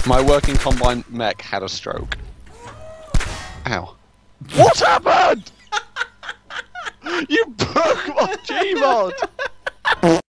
My working combine mech had a stroke. Ow. What happened? You broke my Gmod!